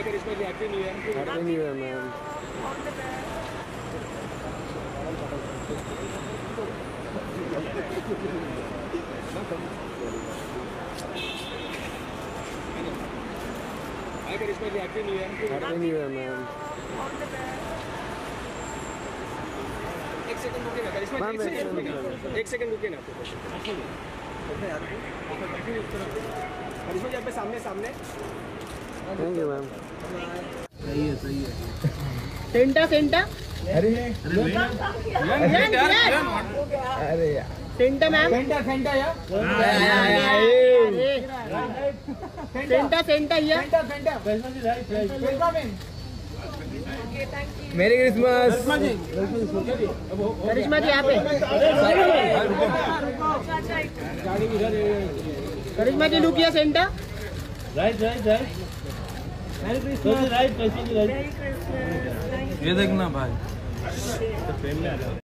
Happy new year ma'am. Happy new year ma'am. एक second रुकिए ना करिश्मा, एक सेकंड रुकिए ना। करिश्मा जी आप सामने सामने। Thank you ma'am. सही है। Santa Santa. अरे सेंटा मैम। सेंटा यार। सेंटा सेंटा या मेरी क्रिसमस। करिश्मा जी यहाँ पे। करिश्मा जी लुक या सेंटा। Right right right. ये देखना भाई।